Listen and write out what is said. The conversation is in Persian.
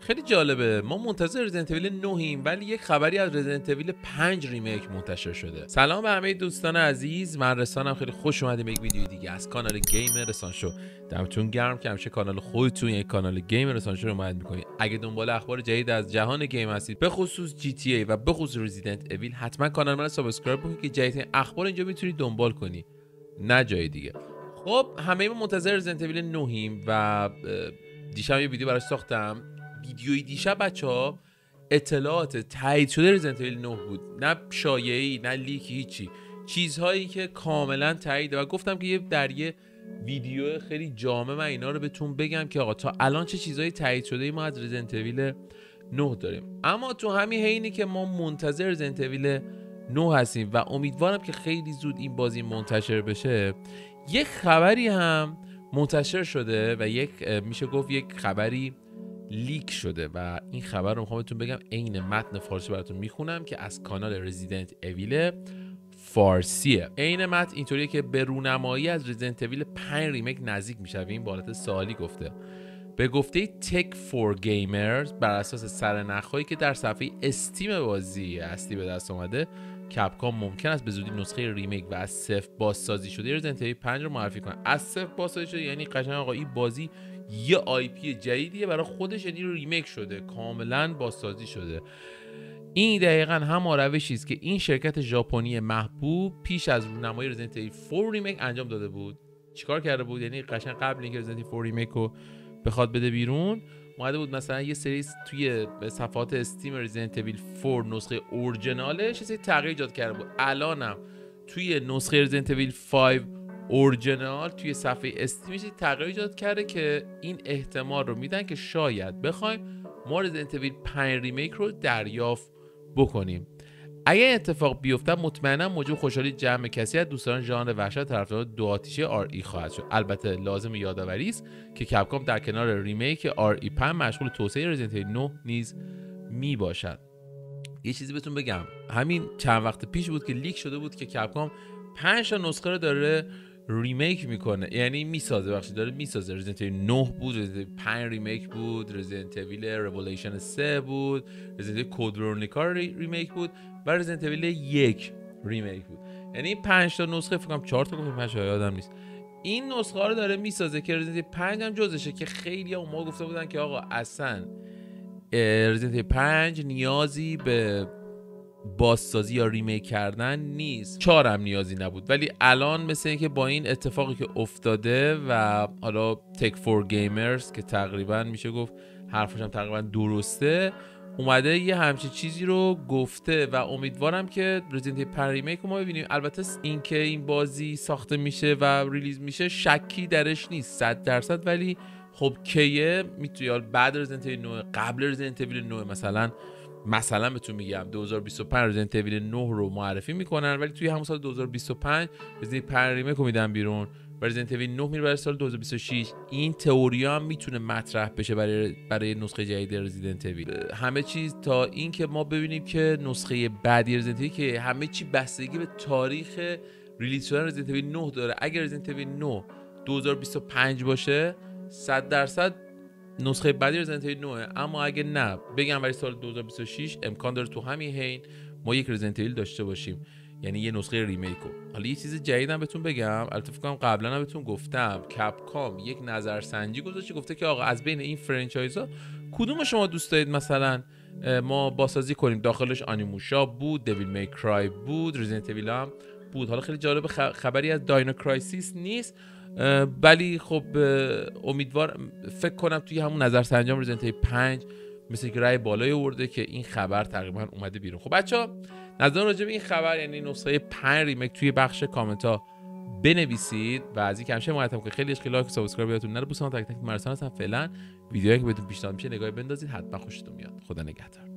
خیلی جالبه، ما منتظر رزیدنت اویل 9 ولی یک خبری از رزیدنت اویل 5 ریمیک منتشر شده. سلام به همه دوستان عزیز، من رسانم. خیلی خوش اومدیم به یک ویدیو دیگه از کانال گیم رسان شو. دمتون گرم که همیشه کانال خودتون یک کانال گیم رسان شو رو حمایت میکنید. اگه دنبال اخبار جدید از جهان گیم هستید، به خصوص جی تی ای و به خصوص رزیدنت اویل، حتما کانال من رو سابسکرایب کنید که جدیدترین اخبار اینجا میتونید دنبال کنی، نه جای دیگه. خب همه ما منتظر رزیدنت اویل 9 و دیشب یه ویدیو براش ساختم. ویدیوی دیشب بچه‌ها اطلاعات تایید شده رزیدنت اویل 9 بود، نه شایعی نه لیکی، هیچی، چیزهایی که کاملا تاییده. و گفتم که در یه ویدیو خیلی جامع من اینا رو بهتون بگم که آقا تا الان چه چیزهایی تایید شده ما از رزیدنت اویل 9 داریم. اما تو همین حینی که ما منتظر رزیدنت اویل 9 هستیم و امیدوارم که خیلی زود این بازی منتشر بشه، یک خبری هم منتشر شده و یک میشه گفت یک خبری لیک شده و این خبر رو میخوام بهتون بگم. عین متن فارسی براتون میخونم که از کانال رزیدنت اویل فارسیه. عین متن اینطوریه که به رونمایی از رزیدنت اویل 5 ریمیک نزدیک میشویم. به حالت سوالی گفته. به گفته تک فور گیمرز، بر اساس سرنخ‌هایی که در صفحه استیم بازی اصلی به دست اومده، کپکام ممکن است به زودی نسخه ریمیک و از صفر بازسازی شده رزیدنت اویل 5 رو معرفی کنه. از صفر بازسازی شده یعنی قشنگ آقا این بازی یه آی پی جدیدیه برای خودش، یعنی ریمیک شده، کاملا بازسازی شده. این دقیقاً هم روشی است که این شرکت ژاپنی محبوب پیش از رونمایی رزیدنت اویل 4 ریمیک انجام داده بود. چیکار کرده بود؟ یعنی قشنگ قبل اینکه رزیدنت اویل 4 ریمیک رو بخواد بده بیرون، اومده بود مثلا یه سری توی صفحات استیم رزیدنت اویل 4 نسخه اورجینالش یه سری تغییر ایجاد کرده بود. الانم توی نسخه رزیدنت اویل 5 اورجینال توی صفحه استیمش تغییر ایجاد کرده که این احتمال رو میدن که شاید بخوایم ما رزیدنت اویل 5 ریمیک رو دریافت بکنیم. اگه اتفاق بیفته مطمئنا موجب خوشحالی جمع کسی از دوستان ژانر وحشت طرفدار دو آتیشه آر ای خواهد شد. البته لازم یادآوری است که کپکام در کنار ریمیک آر ای 5 مشغول توسعه رزیدنت اویل 9 نیز می باشد. یه چیزی بهتون بگم، همین چند وقت پیش بود که لیک شده بود که کپکام 5 تا نسخه رو داره ریمیک میکنه، یعنی میسازه، داره میسازه. رزیدنت اویل 9 بود، رزیدنت اویل 5 ریمیک بود، رزیدنت اویل ریولوشن 3 بود، رزیدنت اویل کد ورونیکا ریمیک بود و رزیدنت اویل 1 ریمیک بود. یعنی 5 تا نسخه، فکر کنم 4 تا گفتم، 5 تا یادم نیست. این نسخه ها رو داره میسازه که رزیدنت اویل 5 هم جزشه، که خیلی اون موقع گفته بودن که آقا اصلا رزیدنت اویل 5 نیازی به بازسازی یا ریمیک کردن نیست، 4 هم نیازی نبود. ولی الان مثل اینکه با این اتفاقی که افتاده و حالا تک فور گیمرز که تقریبا میشه گفت حرفش هم تقریبا درسته، اومده یه همچین چیزی رو گفته و امیدوارم که رزیدنت اویل 5 ریمیک رو ما ببینیم. البته اینکه این بازی ساخته میشه و ریلیز میشه شکی درش نیست 100%، ولی خب کیه میتونه بعد رزیدنت اویل 9 قبل رزیدنت اویل 9 مثلا بهتون میگم 2025 رزیدنت اویل 9 رو معرفی میکنن، ولی توی همون سال 2025 رزیدنت 5 ریمیک رو میدن بیرون و رزیدنت اویل 9 میره برای سال 2026. این تئوریا هم میتونه مطرح بشه برای نسخه جدید رزیدنت اویل. همه چیز تا این که ما ببینیم که نسخه بعدی رزیدنت اویل که همه چی بستگی به تاریخ ریلیز شدن رزیدنت اویل 9 داره. اگر رزیدنت اویل 9 2025 باشه 100% نسخه بعدی رزیدنت اویل 9. اما اگه نه بگم برای سال 2026 امکان داره تو همین حین ما یک رزیدنت اویل داشته باشیم، یعنی یه نسخه ریمیکو. حالا یه چیز جدیدم بهتون بگم، البته فکر کنم قبلا هم بهتون گفتم، کپکام یک نظرسنجی گذاشته، گفته که آقا از بین این فرانچایزها کدوم شما دوست دارید مثلا ما بازسازی کنیم. داخلش آنیموشا بود، دیویل می کرای بود، رزیدنت اویل هم بود. حالا خیلی جالب خبری از داینو کرایسیس نیست، ولی خب امیدوار فکر کنم توی همون نظرسنجی رزیدنت اویل 5 مثل که رای بالای آورده که این خبر تقریبا اومده بیرون. خب بچا نظر راجع به این خبر یعنی نسخه 5 ریمیک توی بخش کامنت ها بنویسید و از این که همیشه حمایتم که خیلی عشق، لایک و سابسکرایب یادتون نره. بوسان تک تک مرسان هستم. فعلا ویدیوهایی که بهتون پیشنهاد میشه نگاهی بندازید، حتما خوشتون میاد. خدا نگهدار.